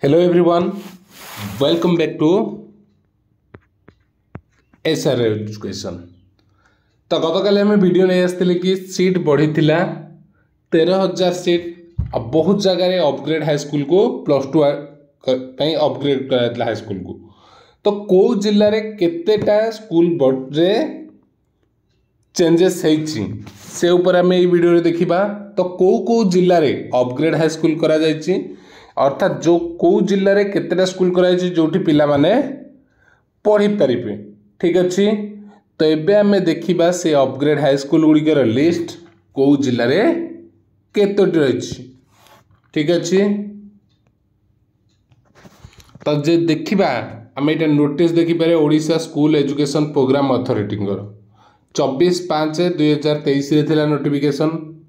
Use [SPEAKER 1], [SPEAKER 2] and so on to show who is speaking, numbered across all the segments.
[SPEAKER 1] Hello everyone, welcome back to SR education. तो गतकाली आम वीडियो नहीं आसती कि सीट बढ़ी 13,000 सीट और बहुत जगह अपग्रेड हाईस्कल को +2 अपग्रेड कराइला हाईस्कल को। तो कौ जिले में केतेटा स्कूल बोर्ड चेंजेस से ऊपर आम ये वीडियो देखा। तो कौ जिले में अपग्रेड हाईस्कल करा जायछि, अर्थात जो कौ जिले में केतेटा स्कूल कराई जो पिला माने पढ़ी पारे। ठीक अच्छे, तो एबे आमे देखिबा से अपग्रेड हाईस्कल गुड़िकर लिस्ट कौ जिले में केतोटी रही। ठीक अच्छे, तो जे देखिबा आम ये नोटिस देखिपारे Odisha school education programme authority 24/5/2023 थिला notification.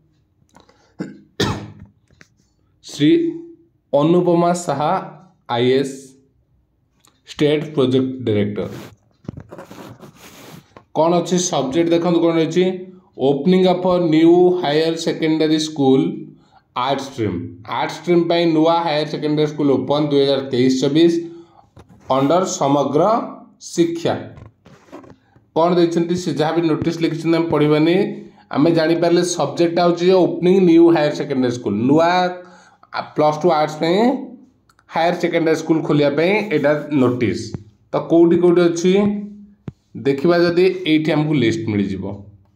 [SPEAKER 1] Shri Anupama Saha IAS state project director. कौन अच्छी सब्जेक्ट देखो कौन रही, opening of new higher secondary school art stream पर नुआ higher secondary school open 2023-24 under Samagra Shiksha. कौन देखते से जहाँ भी नोटिस लिखिं आम पढ़ानी आम जापारे सब्जेक्ट हूँ opening new higher secondary school, नुआ +2 आर्ट्स में हायर सेकेंडरी स्कूल खोलियापी एटा नोटिस। तो कौटी कौटी अच्छी देखा जदि ये आमको लिस्ट मिल जाव।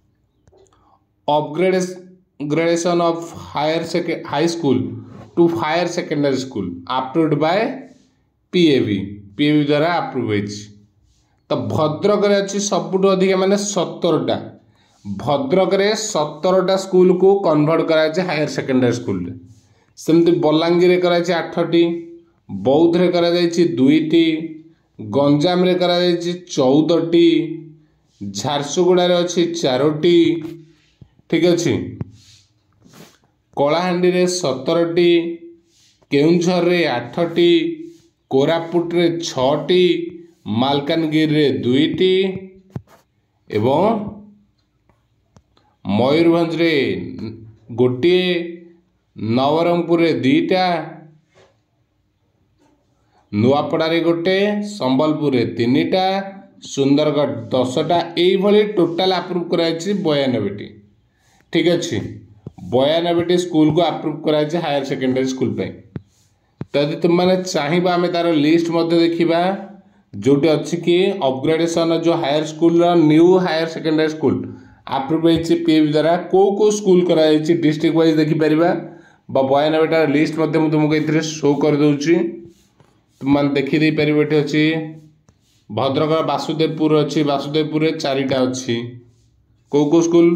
[SPEAKER 1] Upgradation of high school to higher secondary school approved by PAB द्वारा अप्रूव हो। तो भद्रक अच्छी सबुठ अधिक माने 17टा, भद्रक 17टा स्कूल को कन्वर्ट कराई हायर सेकेंडरी स्कूल। सेमती बलांगीर कराई 8टी, बौद्ध रे कराई 2टी, गंजाम रे कराई 14टी, झारसुगुड़ा अच्छी 4टी। ठीक अच्छे, कलाहांडी रे 17टी, केउंझर रे 8टी, कोरापुट रे 6टी, मालकानगिरी रे 2टी एवं मयूरभंज रे 1, नवरंगपुर रे 2टा, नुआपड़ा रे 1, संबलपुर रे 3टा, सुंदरगढ़ 10टा। यही टोटाल अप्रूव कराई 92टी। ठीक अच्छे, 92टी स्कूल को अप्रूव कराई हायर सेकेंडरी स्कूल पे। तो यदि तुम मैंने चाहिए आम तार लिस्ट देखा जोटी अच्छी कि अपग्रेडेशन जो higher school new higher secondary school approve होती पीएवी द्वारा कौ स्कूल कराई डिस्ट्रिक्ट वाइज देखिपर। 92टा लिस्ट तुमको ये शो कर दूची, तुम देखीदे पार। ये अच्छी भद्रक वासुदेवपुर अच्छी, वासुदेवपुर 4टा अच्छी। कौ स्कूल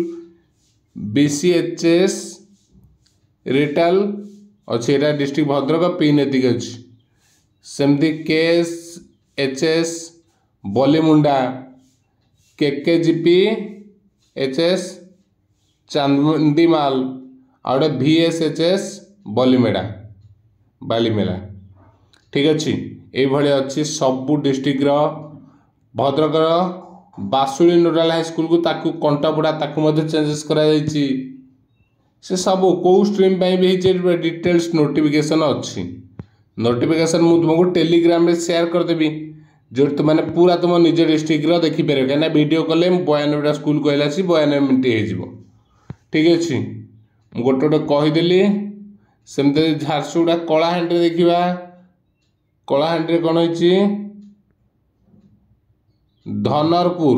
[SPEAKER 1] BCHS रिटाल अच्छी, एटा डिस्ट्रिक्ट भद्रक पी नैतिक अच्छी। सेमती KSHS बलीमुंडा, KKGP HS चांदीमाल और VSHS बालीमेला। ठीक अच्छे, ये अच्छी सबू district Bhadrak Basuli nodal high school को ताकू कंटापड़ा ताकू चेंजेस कराई। से सब कौ स्ट्रीम भी डिटेल्स नोटिफिकेशन अच्छी। नोटिफिकेशन मुझे तुमको टेलीग्राम में शेयर करदेवी जो तुमने पूरा तुम निज डिस्ट्रिक्ट देखिपर, कहीं वीडियो कले 92टा स्कूल कहला 92 मिनट हो। ठीक अच्छे, गोटे गोटे कहीदेली। सेमती झारसुगुड़ा कलाहांडी देखा, कलाहांडी कौन हो धनरपुर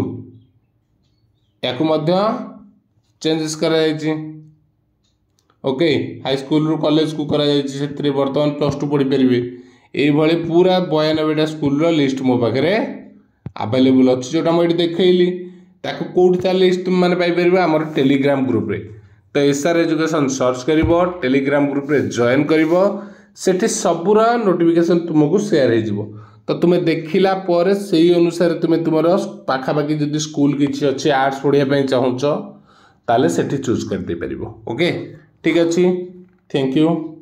[SPEAKER 1] या चेंजेस कराई। ओके, हाई स्कूल रू कॉलेज को कराई बर्तमान +2 पढ़ी पारे। ये पूरा 92टा स्कूल लिस्ट मो पाखे अवेलेबल अच्छी जोटा मुझे देखली ताकू कौटी लिस्ट तुम मैंने पाइपर आम टेलीग्राम ग्रुप रे। तो एसआर एजुकेशन सर्च कर टेलीग्राम ग्रुप रे जॉइन कर सबूर नोटिफिकेशन तुमको शेयर हो। तो तुम्हें देखला पर से अनुसार तुम्हें तुम पाखापाखि जब स्कूल किसी अच्छे आर्ट्स पढ़ाई चाहूँ ताले सेठी चूज कर दे पारिबो। ओके, ठीक अच्छे, थैंक यू।